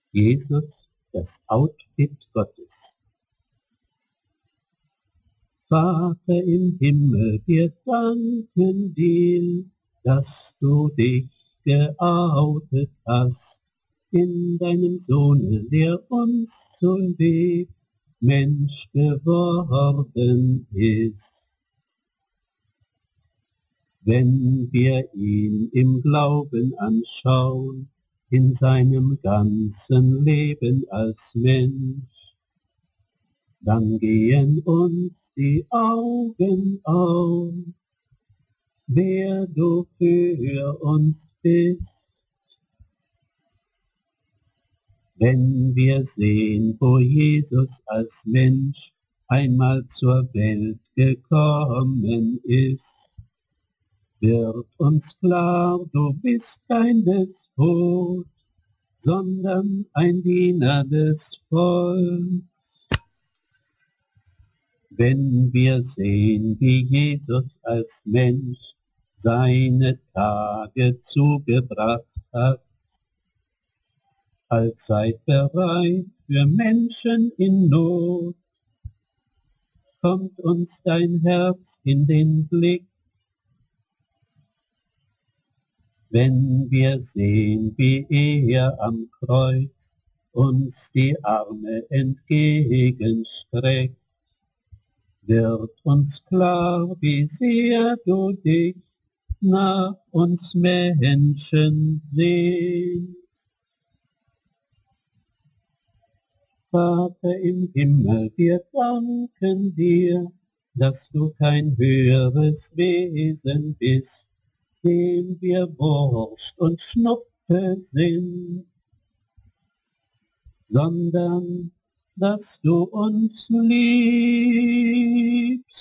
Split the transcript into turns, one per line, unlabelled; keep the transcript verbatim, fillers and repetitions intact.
Jesus, das Outfit Gottes. Vater im Himmel, wir danken dir, dass du dich geoutet hast in deinem Sohne, der uns zum Weg Mensch geworden ist. Wenn wir ihn im Glauben anschauen, in seinem ganzen Leben als Mensch, dann gehen uns die Augen auf, wer du für uns bist. Wenn wir sehen, wo Jesus als Mensch einmal zur Welt gekommen ist, wird uns klar, du bist kein Despot, sondern ein Diener des Volks. Wenn wir sehen, wie Jesus als Mensch seine Tage zugebracht hat, allzeit bereit für Menschen in Not, kommt uns dein Herz in den Blick. Wenn wir sehen, wie er am Kreuz uns die Arme entgegenstreckt, wird uns klar, wie sehr du dich nach uns Menschen sehnst. Vater im Himmel, wir danken dir, dass du kein höheres Wesen bist, dem wir Wurst und Schnuppe sind, sondern dass du uns liebst